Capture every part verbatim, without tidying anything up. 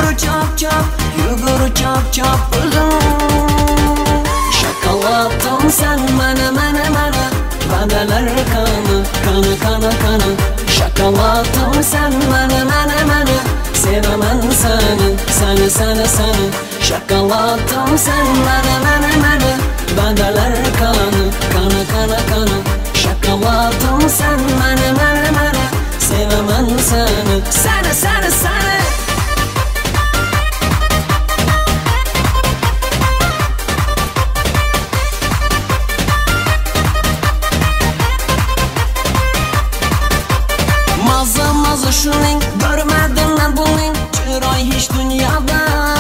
Yugur çap çap, yugur çap çap öldüm. Şokoladım sen bana bana bana, vadalar kanı kanı kanı kanı. Şokoladım sen bana bana bana, sevemem seni seni seni seni. Şokoladım sen bana bana bana, vadalar kanı kanı kanı kanı. Şokoladım sen bana bana bana, sevemem seni seni seni seni. Mazza mazza shuning görmedim ben buning chiroy hech dunyoda.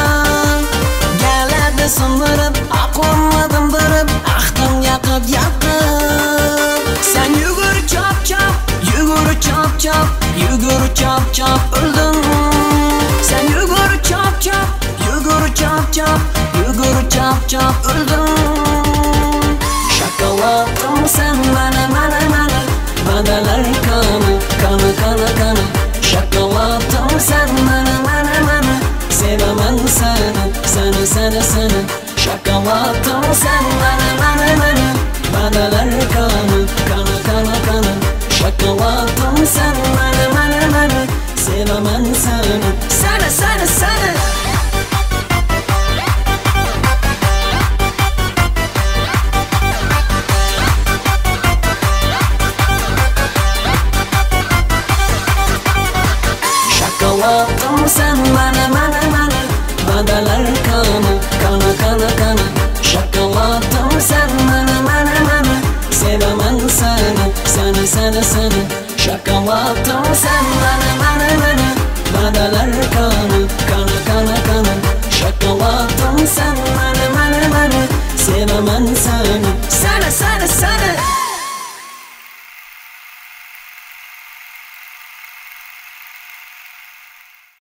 Galadi sindirib aqlimni dindirib ahdim yaqib yaqib. Sen yugur chop chop, yugur chop chop, yugur chop chop öldüm. Sen yugur chop chop, yugur chop chop, yugur chop chop öldüm. Şokoladım sen bana bana bana, vadalar kanı kanı kanı kanı. Şokoladım sen bana bana bana, sevemem seni seni seni seni. Şokoladım sen bana bana bana, vadalar kanı kanı kanı kanı. Şokoladım sen bana bana bana, sevemem seni seni seni seni. Şokoladım sen bana bana bana, vadalar kanı kanı kanı kanı. Şokoladım sen bana bana bana, sevemem seni seni seni seni. Şokoladım sen bana bana bana, vadalar kanı kanı kanı kanı. Şokoladım sen bana bana bana, sevemem seni seni seni seni.